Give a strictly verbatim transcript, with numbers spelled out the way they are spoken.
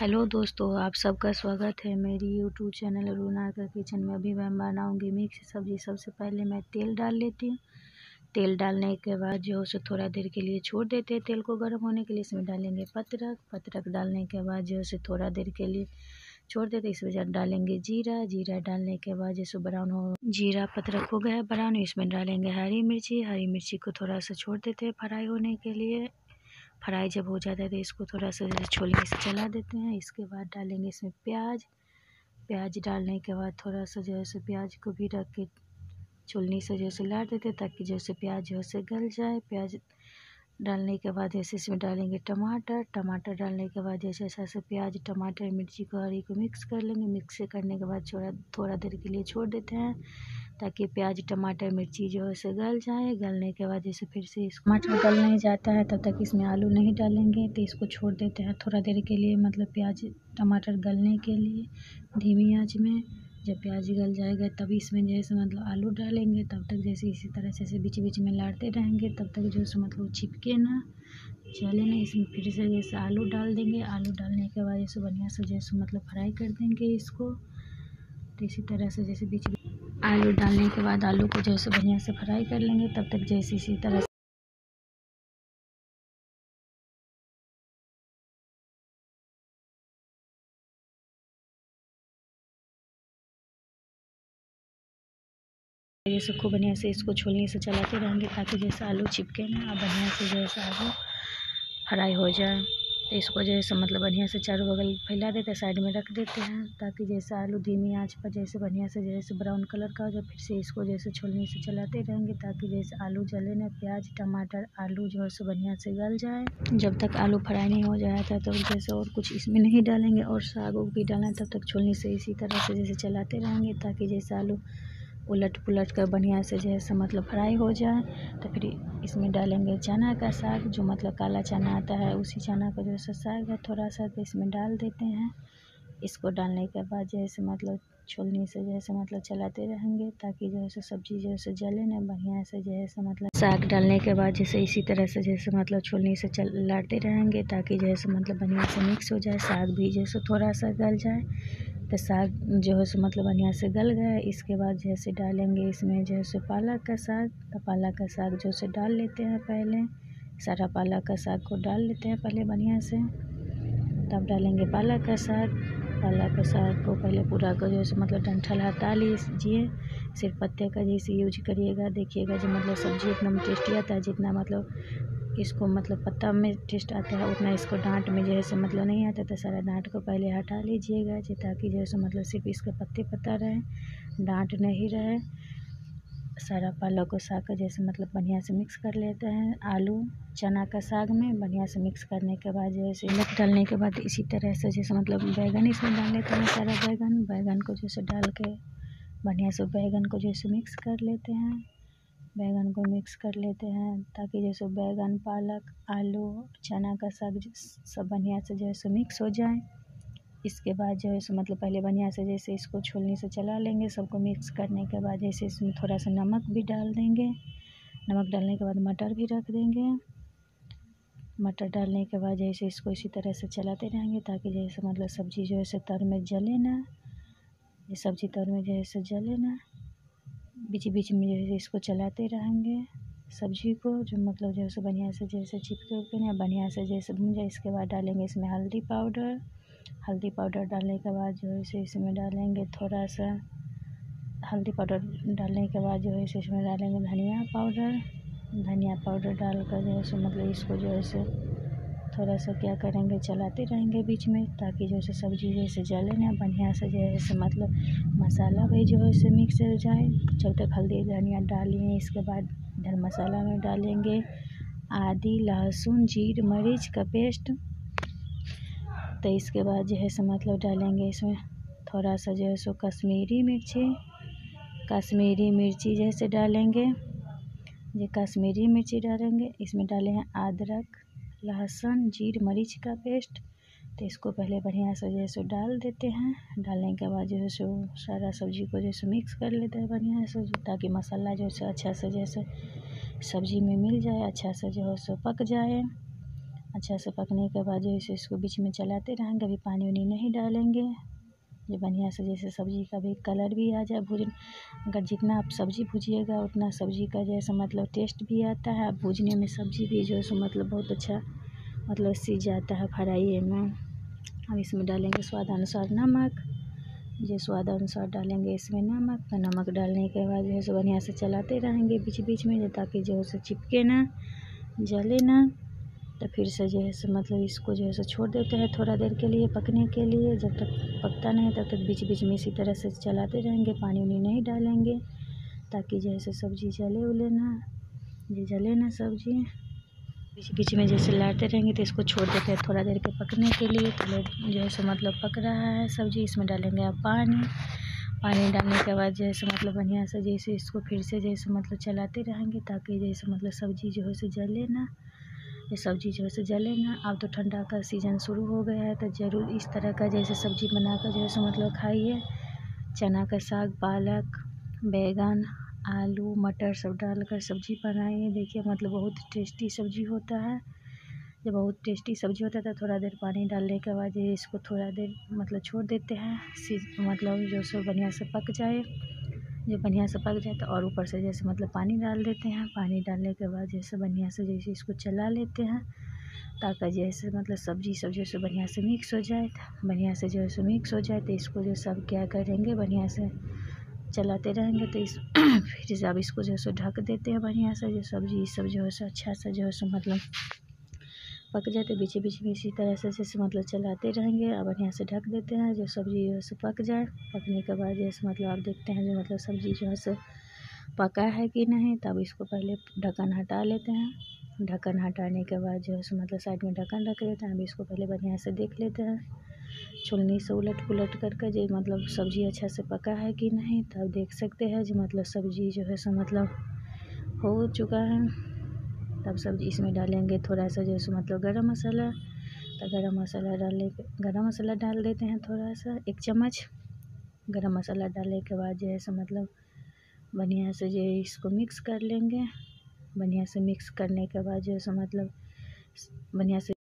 Hello दोस्तों, आप सबका स्वागत है मेरी यूट्यूब चैनल रूना का किचन में। अभी मैं बनाऊंगी मिक्स सब्ज़ी। सबसे पहले मैं तेल डाल लेती हूँ। तेल डालने के बाद जो उसे थोड़ा देर के लिए छोड़ देते हैं तेल को गर्म होने के लिए। इसमें डालेंगे पत्रक। पत्रक डालने के बाद जो उसे थोड़ा देर के लिए छोड़ देते हैं। इसमें डालेंगे जीरा। जीरा डालने के बाद जैसे ब्राउन हो, जीरा पत्रक हो गया ब्राउन, इसमें डालेंगे हरी मिर्ची। हरी मिर्ची को थोड़ा सा छोड़ देते हैं फ्राई होने के लिए। फ्राई जब हो जाता है तो इसको थोड़ा सा छोलने से चला देते हैं। इसके बाद डालेंगे इसमें प्याज। प्याज डालने के बाद थोड़ा सा जो है प्याज को भी रख के छोलनी से जैसे लार देते हैं ताकि जैसे प्याज जो है गल जाए। प्याज डालने के बाद जैसे इसमें डालेंगे टमाटर। टमाटर डालने के बाद जैसे ऐसा से प्याज टमाटर मिर्ची को हरी को मिक्स कर लेंगे। मिक्स करने के बाद थोड़ा थोड़ा देर के लिए छोड़ देते हैं ताकि प्याज टमाटर मिर्ची जो है से गल जाए। गलने के बाद जैसे फिर से इसको टमाटर गल नहीं जाता है तब तक इसमें आलू नहीं डालेंगे, तो इसको छोड़ देते हैं थोड़ा देर के लिए, मतलब प्याज टमाटर गलने के लिए धीमी आंच में। जब प्याज गल जाएगा तब इसमें जैसे मतलब आलू डालेंगे। तब तक जैसे इसी तरह से बीच बीच में लाड़ते रहेंगे तब तक जो है मतलब चिपके ना चले ना। इसमें फिर से जैसे आलू डाल देंगे। आलू डालने के बाद जैसे बढ़िया से जैसे मतलब फ्राई कर देंगे इसको। तो इसी तरह से जैसे बीच आलू डालने के बाद आलू को जैसे बढ़िया से फ्राई कर लेंगे तब तक जैसे इसी तरह से जैसे खूब बढ़िया से इसको छोलनी से चलाते रहेंगे ताकि जैसे आलू चिपके ना और बढ़िया से जैसे आलू फ्राई हो जाए। तो इसको जैसे मतलब बढ़िया से चारों बगल फैला देते हैं, साइड में रख देते हैं ताकि जैसे आलू धीमी आंच पर जैसे बढ़िया से जैसे ब्राउन कलर का हो जाए। फिर से इसको जैसे छोलनी से चलाते रहेंगे ताकि जैसे आलू जले ना। प्याज टमाटर आलू जो है सो बढ़िया से गल जाए। जब तक आलू फ्राई नहीं हो जाता तो जैसे और कुछ इसमें नहीं डालेंगे और साग भी डालना है, तब तक छोलनी से इसी तरह से जैसे चलाते रहेंगे ताकि जैसे आलू उलट पुलट कर बढ़िया से जैसे मतलब फ्राई हो जाए। तो फिर इसमें डालेंगे चना का साग, जो मतलब काला चना आता है उसी चना का जो है साग है थोड़ा सा, तो इसमें डाल देते हैं। इसको डालने के बाद जैसे मतलब छोलनी से जैसे मतलब चलाते रहेंगे ताकि जो है सब्जी जो है जले ना बढ़िया से जैसे मतलब। साग डालने के बाद जैसे इसी तरह से जैसे मतलब छोलनी से चल लाते रहेंगे ताकि जैसे मतलब बढ़िया से मिक्स हो जाए। साग भी जैसे थोड़ा सा गल जाए। तो साग जो है सो मतलब बढ़िया से गल गया। इसके बाद जैसे डालेंगे इसमें जो है पालक का साग। तो पालक का साग जो है डाल लेते हैं पहले। सारा पालक का साग को डाल लेते हैं पहले बढ़िया से। तब डालेंगे पालक का साग। पालक का साग को पहले पूरा को जो है मतलब डंठल हटा लीजिए। सिर्फ पत्ते का जैसे यूज करिएगा, देखिएगा जो मतलब सब्जी एकदम टेस्टी आता है। जितना मतलब इसको मतलब पत्ता में टेस्ट आता है उतना इसको डांट में जो है मतलब नहीं आता। तो सारा डांट को पहले हटा लीजिएगा जो ताकि जो है मतलब सिर्फ इसके पत्ते पत्ता रहे, डांट नहीं रहे। सारा पालक को साग का जैसे मतलब बढ़िया से मिक्स कर लेते हैं आलू चना का साग में। बढ़िया से मिक्स करने के बाद जैसे मिर्च डालने के बाद इसी तरह से जैसे मतलब बैगन इसमें डाल लेते हैं। सारा बैगन बैगन को जैसे डाल के बढ़िया से बैगन को जैसे मिक्स कर लेते हैं। बैगन को मिक्स कर लेते हैं ताकि जैसे बैगन पालक आलू चना का साग सब बढ़िया से जैसे मिक्स हो जाए। इसके बाद जो है सो मतलब पहले बढ़िया से जैसे इसको छोलनी से चला लेंगे। सबको मिक्स करने के बाद जैसे इसमें थोड़ा सा नमक भी डाल देंगे। नमक डालने के बाद मटर भी रख देंगे। मटर डालने के बाद जैसे इसको इसी तरह से चलाते रहेंगे ताकि जैसे मतलब सब्ज़ी जो है तर में जले ना। ये सब्ज़ी तर में जैसे जले ना, बीच बीच में जैसे इसको चलाते रहेंगे सब्जी को, जो मतलब जो है बढ़िया से जैसे चिपके उपके ना बढ़िया से जैसे भून जाए। इसके बाद डालेंगे इसमें हल्दी पाउडर। हल्दी पाउडर डालने के बाद जो है इसमें डालेंगे थोड़ा सा हल्दी पाउडर डालने के बाद जो है इसमें डालेंगे धनिया पाउडर। धनिया पाउडर डालकर जो है मतलब इसको जो है थोड़ा सा क्या करेंगे चलाते रहेंगे बीच में ताकि जो है सब्ज़ी जैसे जले ना बढ़िया से जो है मतलब मसाला भी जो है मिक्स हो जाए। जब तक हल्दी धनिया डालिए इसके बाद इधर मसाला में डालेंगे आदि लहसुन जीर मरीच का पेस्ट। तो इसके बाद जो है सो मतलब डालेंगे इसमें थोड़ा सा जो है सो कश्मीरी मिर्ची कश्मीरी मिर्ची जैसे डालेंगे। ये कश्मीरी मिर्ची डालेंगे। इसमें डाले हैं अदरक लहसुन जीर मरीच का पेस्ट। तो इसको पहले बढ़िया से जैसे डाल देते हैं। डालने के बाद जो है सो सारा सब्ज़ी को जैसे मिक्स कर लेते हैं बढ़िया से ताकि मसाला जो है अच्छा से जैसे सब्ज़ी में मिल जाए, अच्छा से जो है सो पक जाए। अच्छा से पकने के बाद जो है इसको बीच में चलाते रहेंगे। अभी पानी वानी नहीं डालेंगे। ये बढ़िया से जैसे सब्ज़ी का भी कलर भी आ जाए भूज अगर जितना आप सब्ज़ी भूजिएगा उतना सब्ज़ी का जैसे मतलब टेस्ट भी आता है। भूजने में सब्ज़ी भी जो है सो मतलब बहुत अच्छा मतलब सीज जाता है फ्राई में। अब इसमें डालेंगे स्वाद अनुसार नमक। जो स्वाद अनुसार डालेंगे इसमें नमक। तो नमक डालने के बाद जो है सो बढ़िया से चलाते रहेंगे बीच बीच में, ताकि जो है सो चिपके ना, जले ना। तो फिर से जो है सो मतलब इसको जो है सो छोड़ देते हैं थोड़ा देर के लिए पकने के लिए। जब तक पकता नहीं तब तक बीच बीच में इसी तरह से चलाते रहेंगे। पानी वानी नहीं डालेंगे ताकि जो है सो सब्ज़ी जले उले ना, ये जले ना सब्ज़ी। बीच बीच में जैसे लाते रहेंगे तो इसको छोड़ देते हैं थोड़ा देर के पकने के लिए। थोड़ा जो है सो मतलब पक रहा है सब्ज़ी, इसमें डालेंगे आप पानी। पानी डालने के बाद जैसे मतलब बढ़िया से जैसे इसको फिर से जैसे मतलब चलाते रहेंगे, ताकि जैसे मतलब सब्ज़ी जो है सो जले ना, ये सब्ज़ी जो है सो जले ना। अब तो ठंडा का सीज़न शुरू हो गया है, तो ज़रूर इस तरह का जैसे सब्ज़ी बनाकर जो है सो मतलब खाइए। चना का साग, पालक, बैंगन, आलू, मटर सब डालकर सब्ज़ी बनाइए। देखिए मतलब बहुत टेस्टी सब्ज़ी होता है। जब बहुत टेस्टी सब्ज़ी होता है तो थोड़ा देर पानी डालने के बाद ये इसको थोड़ा देर मतलब छोड़ देते हैं, मतलब जो सो बढ़िया से पक जाए। जब बढ़िया से पक जाए तो और ऊपर से जैसे मतलब पानी डाल देते हैं। पानी डालने के बाद जैसे बढ़िया से जैसे इसको चला लेते हैं, ताकि जैसे मतलब सब्ज़ी सब जो है बढ़िया से मिक्स हो जाए। बढ़िया से जो है सो मिक्स हो जाए तो इसको जो सब क्या करेंगे, बढ़िया से चलाते रहेंगे। तो इस फिर से अब इसको जो है सो ढक देते हैं बढ़िया से। जो सब्ज़ी सब जो है सो अच्छा से जो है सो मतलब पक जाए तो बीच बीच में इसी तरह से जैसे मतलब चलाते रहेंगे और बढ़िया से ढक देते हैं। जो सब्ज़ी जो है सो पक जाए। पकने के बाद जैसे मतलब आप देखते हैं जो मतलब सब्ज़ी जो है सो पका है कि नहीं। तब इसको पहले ढक्कन हटा लेते हैं। ढक्कन हटाने के बाद जो है सो मतलब साइड में ढक्कन रख लेते हैं। अब इसको पहले बढ़िया से देख लेते हैं छुलनी से उलट पुलट करके, जो मतलब सब्ज़ी अच्छा से पका है कि नहीं। तब देख सकते हैं जो मतलब सब्ज़ी जो है सो मतलब हो चुका है। तब सब्ज़ी इसमें डालेंगे थोड़ा सा जो है मतलब गरम मसाला। तो गरम मसाला डालने के गरम मसाला डाल देते हैं थोड़ा सा, एक चम्मच। गरम मसाला डालने के बाद जो है सो मतलब बढ़िया से जो इसको मिक्स कर लेंगे। बढ़िया से मिक्स करने के बाद जो है सो मतलब बढ़िया से